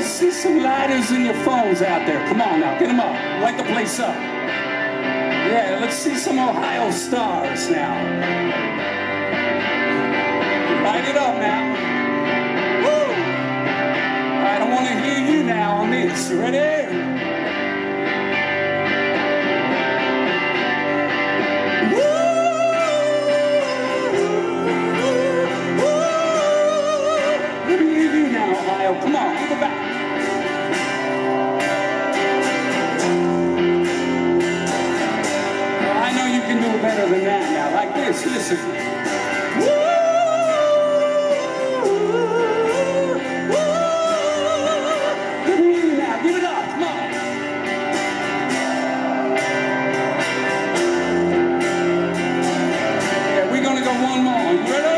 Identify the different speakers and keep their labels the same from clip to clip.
Speaker 1: see some lighters in your phones out there. Come on now, get them up. Light the place up. Yeah, let's see some Ohio stars now. Light it up now. Woo! All right, I want to hear you now on this. You ready? Come on, go back. Well, I know you can do better than that now. Like this, listen. Woo! Now, give it up, come on. Yeah, we're gonna go one more. You ready?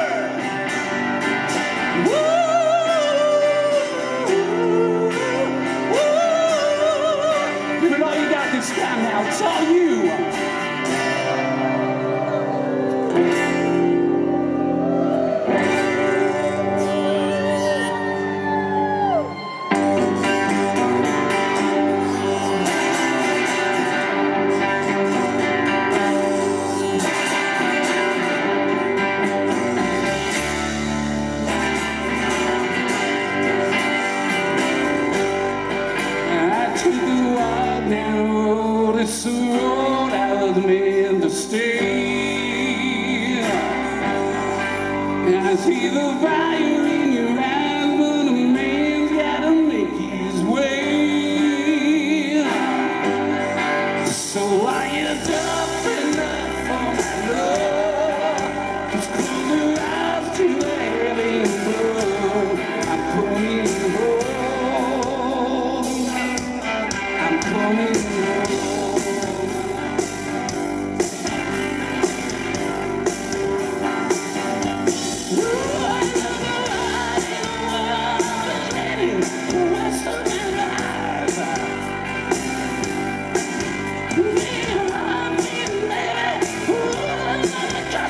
Speaker 1: This time now, it's all you. It's the road I was meant to stay. And I see the fire in your eyes, but a man's gotta make his way. So are you tough enough for my love? Just close your eyes to the heavy blood. I'm coming home. I'm coming home.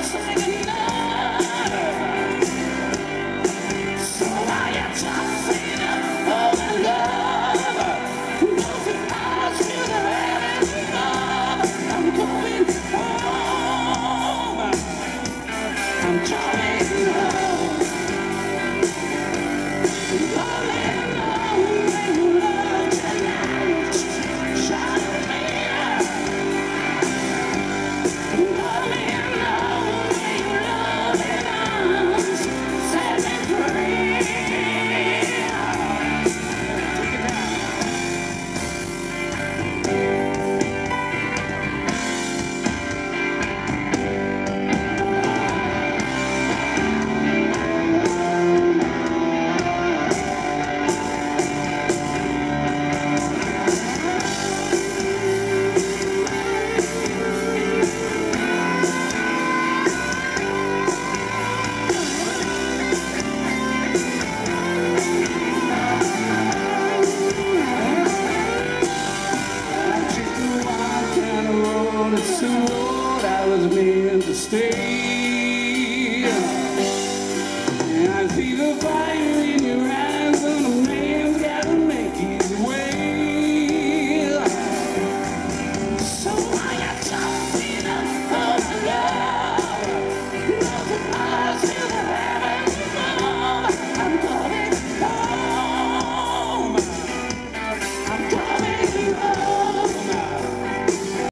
Speaker 1: So I am